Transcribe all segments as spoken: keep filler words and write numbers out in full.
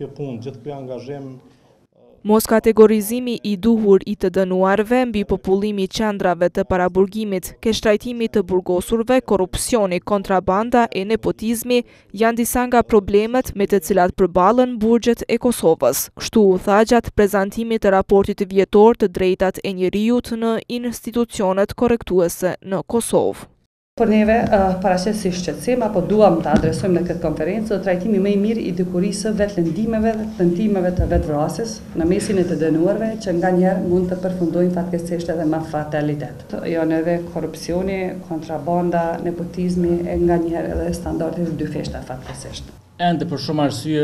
kjo punë, gjithë ky angazhim. Mos kategorizimi i duhur i të dënuarve mbi popullimi i qendrave të paraburgimit, keq trajtimi të burgosurve, korrupsioni, kontrabanda e nepotizmi janë disa nga problemet me të cilat përballen burgjet e Kosovës. Kështu u tha gjatë prezantimit të raportit vjetor të drejtat e njerëzit në institucionet korrektuese në Kosovë. Por neve, uh, paraqet si shqetësim, apo duam të adresojmë në këtë konferencë trajtimi më i mirë i dikurisë vetë lëndimeve dhe tentimeve të vetvrasjes në mesin e të dënuarve, që nganjëherë mund të përfundojnë fatkeqësisht edhe me fatalitet. Janë edhe korrupsioni, kontrabanda, nepotizmi e nganjëherë edhe standardet dyfishta fatkeqësisht. Ende për shumë arsye,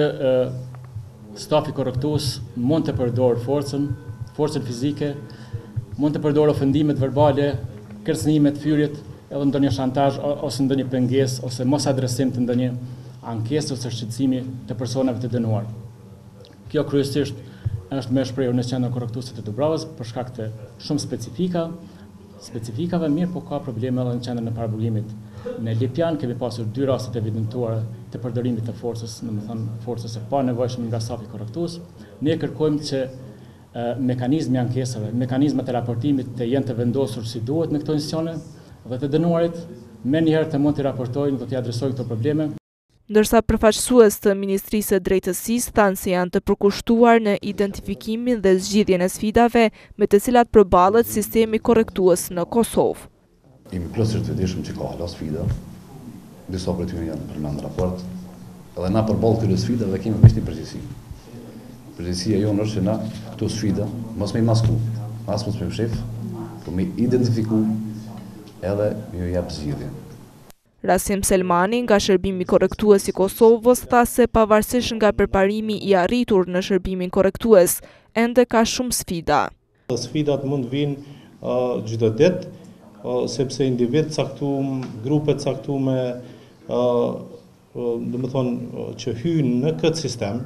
stafi korrektues mund të përdorë forcën, forcën fizike, mund të përdorë ofendimet verbale, kërcënimet, fyrjet, edhe ndonjë shantazh ose ndonjë pengesë ose mos adresim të ndonjë ankesë ose shqetësimi të personave të dënuar. Kjo kryesisht është më shprehur në qendrën korrektuese të Dubravës për shkak të shumë specifika, specifikave mirë, po ka probleme edhe në qendrën e paraburgimit. Në Lipjan kemi pasur dy raste të evidentuara të përdorimit të forcës, domethënë forcës së panevojshme nga stafi korrektues. Ne kërkojmë që mekanizmi i ankesave, mekanizmat e raportimit të jenë të vendosur si duhet në këto institucione, dhe të dënuarit me njëherë të mund të raportojnë dhe të adresojnë këto probleme. Ndërsa përfaqësues të Ministrisë së Drejtësisë thanë se janë të përkushtuar në identifikimin dhe zgjidhjen e sfidave me të cilat përballet sistemi korrektues në Kosovë. Jemi plotësisht të vetëdijshëm që ka hala sfida. Disa prej tyre janë përmendur në raport. Edhe na përballë këtyre sfidave kemi vetëm një përgjegjësi. Përgjegjësia jonë është që na këto sfida mos me masku, as mos me shef, por me identifiku edhe ju jap zgjidhje. Rasim Selmani nga Shërbimi Korrektues i Kosovës tha se pavarësisht nga përparimi i arritur në shërbimin korrektues, ende ka shumë sfida. Sfidat mund vinë uh, çdo ditë, uh, sepse individ caktuar, grupe caktuara, uh, uh, domethënë uh, që hyjnë në këtë sistem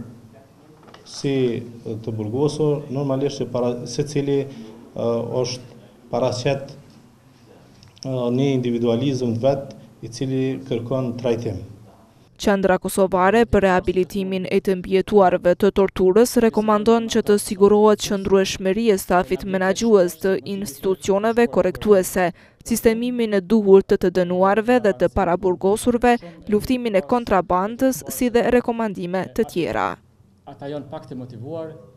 si të burgosur, normalisht para secili uh, është paraqet një individualizëm të vetë i cili kërkon trajtim. Qendra Kosovare për rehabilitimin e të mbijetuarve të torturës rekomandon që të sigurohet qëndrueshmëria e stafit menaxhues të institucioneve korrektuese, sistemimin e duhur të të dënuarve dhe të paraburgosurve, luftimin e kontrabandës si dhe rekomandime të tjera. Ata janë pak të motivuar